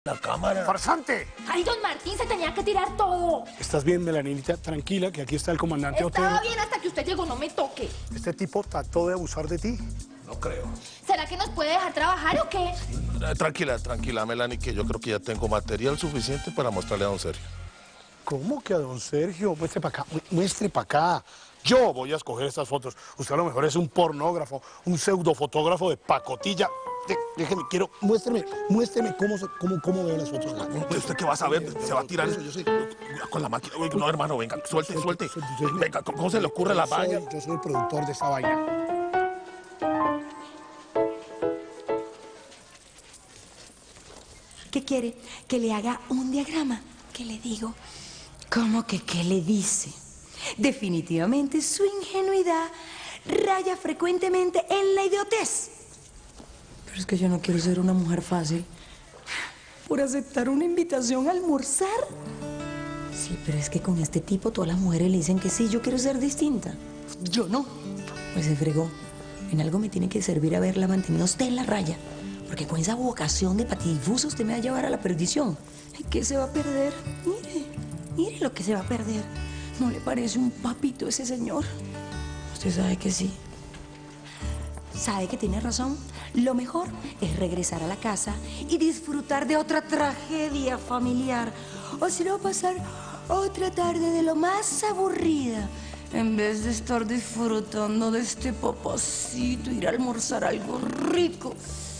La cámara. ¡Farsante! ¡Ay, don Martín, se tenía que tirar todo! ¿Estás bien, Melanita? Tranquila, que aquí está el comandante Otero. Estaba bien hasta que usted llegó, no me toque. ¿Este tipo trató de abusar de ti? No creo. ¿Será que nos puede dejar trabajar o qué? Tranquila, Melanie, que yo creo que ya tengo material suficiente para mostrarle a don Sergio. ¿Cómo que a don Sergio? Muestre para acá, muestre para acá. Yo voy a escoger estas fotos. Usted a lo mejor es un pornógrafo, un pseudofotógrafo de pacotilla. Déjeme, muéstreme cómo veo las fotos. ¿Usted qué va a saber? ¿Se va a tirar eso? Yo sé. Con la máquina. Uy, no, hermano, venga, suelte. Venga, ¿cómo se le ocurre la vaina? Yo soy el productor de esta vaina. ¿Qué quiere? ¿Que le haga un diagrama? ¿Qué le digo? ¿Cómo que qué le dice? Definitivamente su ingenuidad raya frecuentemente en la idiotez. Pero es que yo no quiero ser una mujer fácil por aceptar una invitación a almorzar. Sí, pero es que con este tipo todas las mujeres le dicen que sí, yo quiero ser distinta. Yo no. Pues se fregó. En algo me tiene que servir haberla mantenido usted en la raya. Porque con esa vocación de patidifuso usted me va a llevar a la perdición. ¿Qué se va a perder? Mire lo que se va a perder. ¿No le parece un papito ese señor? Usted sabe que sí. ¿Sabe que tiene razón? Lo mejor es regresar a la casa y disfrutar de otra tragedia familiar. O si no, pasar otra tarde de lo más aburrida. En vez de estar disfrutando de este papacito, ir a almorzar algo rico.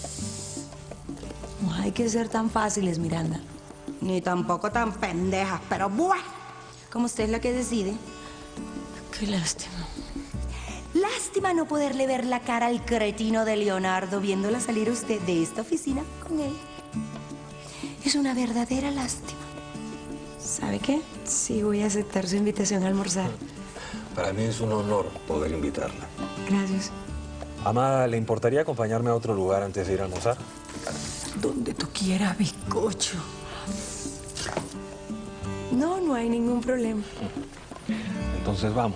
No hay que ser tan fáciles, Miranda. Ni tampoco tan pendejas, pero bueno. Como usted es la que decide. Qué lástima. Lástima no poderle ver la cara al cretino de Leonardo viéndola salir a usted de esta oficina con él. Es una verdadera lástima. ¿Sabe qué? Sí, voy a aceptar su invitación a almorzar. Para mí es un honor poder invitarla. Gracias. Amada, ¿le importaría acompañarme a otro lugar antes de ir a almorzar? Donde tú quieras, bizcocho. No hay ningún problema. Entonces vamos.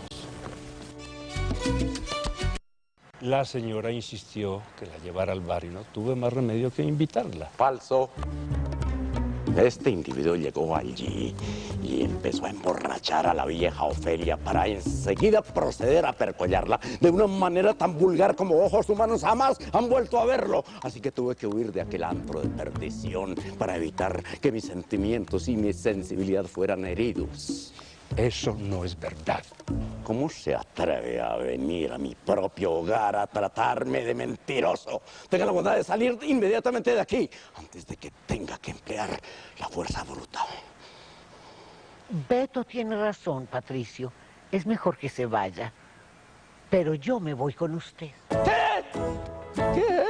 La señora insistió que la llevara al bar y no tuve más remedio que invitarla. Falso. Este individuo llegó allí y empezó a emborrachar a la vieja Ofelia para enseguida proceder a percollarla de una manera tan vulgar como ojos humanos jamás han vuelto a verlo. Así que tuve que huir de aquel antro de perdición para evitar que mis sentimientos y mi sensibilidad fueran heridos. Eso no es verdad. ¿Cómo se atreve a venir a mi propio hogar a tratarme de mentiroso? Tenga la bondad de salir inmediatamente de aquí antes de que tenga que emplear la fuerza bruta. Beto tiene razón, Patricio. Es mejor que se vaya. Pero yo me voy con usted. ¿Qué?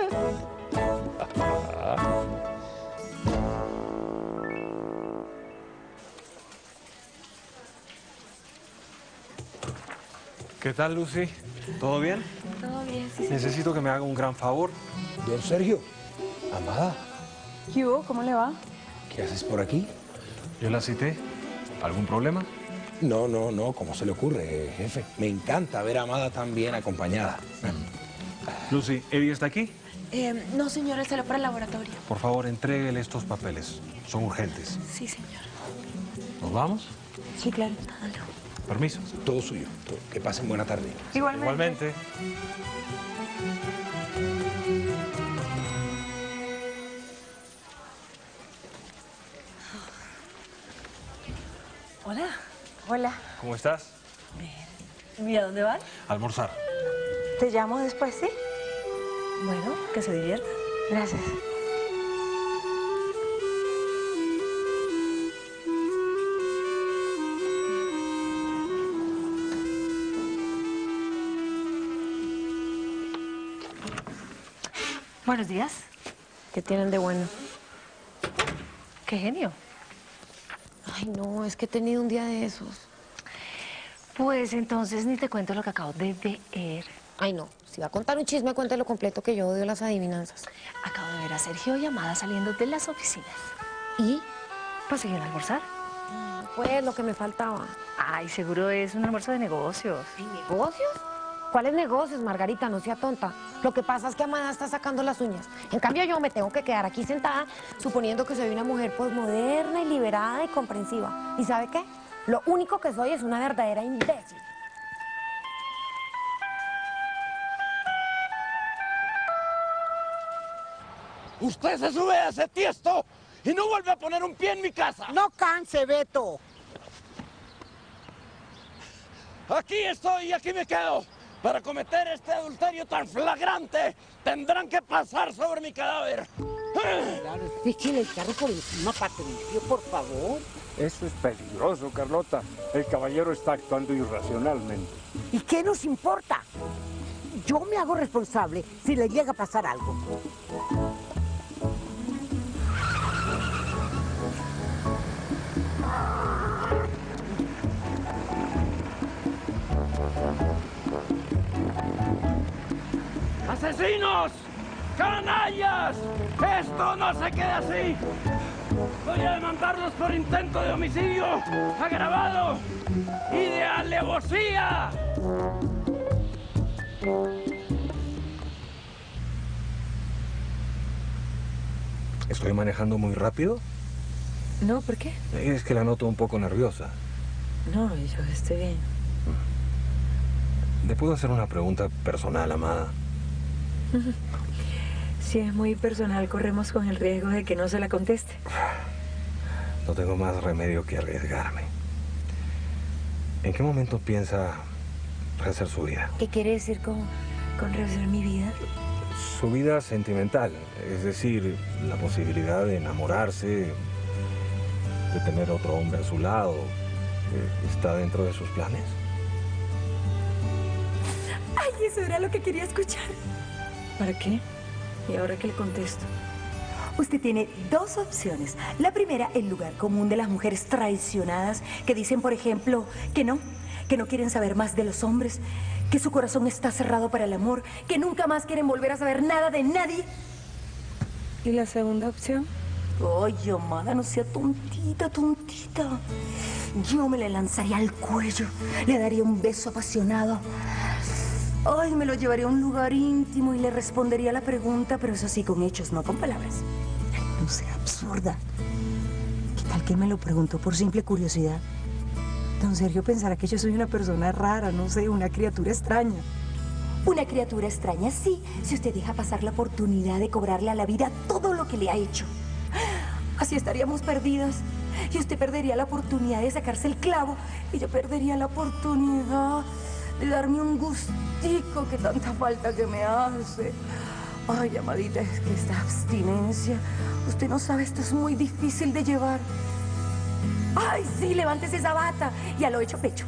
¿Qué tal, Lucy? ¿Todo bien? Todo bien, sí. Necesito que me haga un gran favor. Don Sergio, amada, ¿Qué hubo? ¿Cómo le va? ¿qué haces por aquí? Yo la cité. ¿Algún problema? No, ¿cómo se le ocurre, jefe? Me encanta ver a Amada tan bien acompañada. Lucy, ¿Eddie está aquí? No, señora, él salió para el laboratorio. Por favor, entréguele estos papeles. Son urgentes. Sí, señor. ¿Nos vamos? Sí, claro. Permiso. Todo suyo. Que pasen buena tarde. Igualmente. Hola. Hola. ¿Cómo estás? ¿Y a dónde van? Almorzar. ¿Te llamo después, sí? Bueno, que se diviertan. Gracias. Buenos días. ¿Qué tienen de bueno? Qué genio. Ay, no, es que he tenido un día de esos. Pues entonces ni te cuento lo que acabo de ver. Ay, no, si va a contar un chisme, cuéntelo completo, que yo odio las adivinanzas. Acabo de ver a Sergio y Amada saliendo de las oficinas. ¿Y? Pues siguen a almorzar. Pues lo que me faltaba. Ay, seguro es un almuerzo de negocios. ¿Hay negocios? ¿Cuáles negocios, Margarita? No sea tonta. Lo que pasa es que Amada está sacando las uñas. En cambio, yo me tengo que quedar aquí sentada, suponiendo que soy una mujer posmoderna y liberada y comprensiva. ¿Y sabe qué? Lo único que soy es una verdadera imbécil. Usted se sube a ese tiesto y no vuelve a poner un pie en mi casa. No canse, Beto. Aquí estoy y aquí me quedo. Para cometer este adulterio tan flagrante, tendrán que pasar sobre mi cadáver. Claro, déjele el carro por encima, Patricio, por favor. Eso es peligroso, Carlota. El caballero está actuando irracionalmente. ¿Y qué nos importa? Yo me hago responsable si le llega a pasar algo. ¡Asesinos! ¡Canallas! ¡Esto no se queda así! Voy a demandarlos por intento de homicidio agravado y de alevosía. ¿Estoy manejando muy rápido? No, ¿por qué? Es que la noto un poco nerviosa. No, yo estoy bien. ¿Le puedo hacer una pregunta personal, Amada? Si es muy personal, corremos con el riesgo de que no se la conteste. No tengo más remedio que arriesgarme. ¿En qué momento piensa rehacer su vida? ¿Qué quiere decir con rehacer mi vida? Su vida sentimental, es decir, la posibilidad de enamorarse, de tener otro hombre a su lado, ¿está dentro de sus planes? Ay, eso era lo que quería escuchar. ¿Para qué? ¿Y ahora qué le contesto? Usted tiene dos opciones. La primera, el lugar común de las mujeres traicionadas que dicen, por ejemplo, que no quieren saber más de los hombres, que su corazón está cerrado para el amor, que nunca más quieren volver a saber nada de nadie. ¿Y la segunda opción? Oye, Amada, no sea tontita. Yo me le lanzaría al cuello, le daría un beso apasionado. Ay, me lo llevaría a un lugar íntimo y le respondería la pregunta, pero eso sí, con hechos, no con palabras. Ay, no sea absurda. ¿Qué tal que me lo preguntó por simple curiosidad? Don Sergio pensará que yo soy una persona rara, no sé, una criatura extraña. Una criatura extraña, sí, si usted deja pasar la oportunidad de cobrarle a la vida todo lo que le ha hecho. Así estaríamos perdidas. Y usted perdería la oportunidad de sacarse el clavo y yo perdería la oportunidad de darme un gustico que tanta falta que me hace. Ay, Amadita, es que esta abstinencia, usted no sabe, esto es muy difícil de llevar. Ay, sí, levántese esa bata y a lo hecho pecho.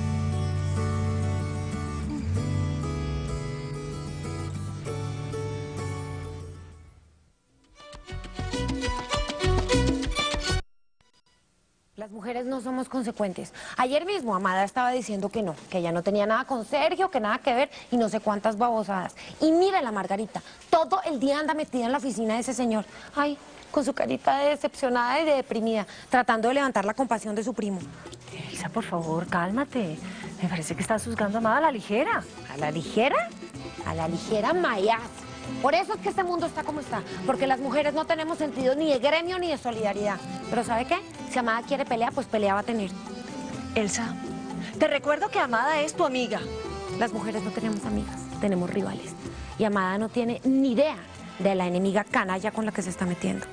Las mujeres no somos consecuentes. Ayer mismo Amada estaba diciendo que no, que ella no tenía nada con Sergio, que nada que ver y no sé cuántas babosadas. Y mira la Margarita, todo el día anda metida en la oficina de ese señor. Ay, con su carita de decepcionada y de deprimida, tratando de levantar la compasión de su primo. Elsa, por favor, cálmate. Me parece que estás juzgando a Amada a la ligera. ¿A la ligera? A la ligera mayas. Por eso es que este mundo está como está, porque las mujeres no tenemos sentido ni de gremio ni de solidaridad. Pero ¿sabe qué? Si Amada quiere pelea, pues pelea va a tener. Elsa, te recuerdo que Amada es tu amiga. Las mujeres no tenemos amigas, tenemos rivales. Y Amada no tiene ni idea de la enemiga canalla con la que se está metiendo.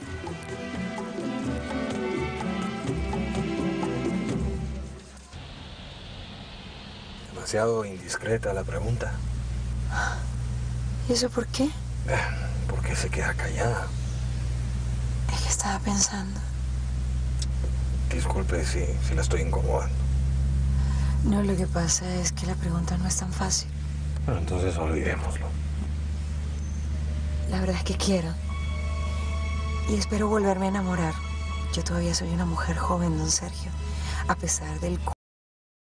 Demasiado indiscreta la pregunta. ¿Y eso por qué? ¿Por qué se queda callada? Es que estaba pensando. Disculpe si la estoy incomodando. No, lo que pasa es que la pregunta no es tan fácil. Bueno, entonces olvidémoslo. La verdad es que quiero. Y espero volverme a enamorar. Yo todavía soy una mujer joven, don Sergio. A pesar del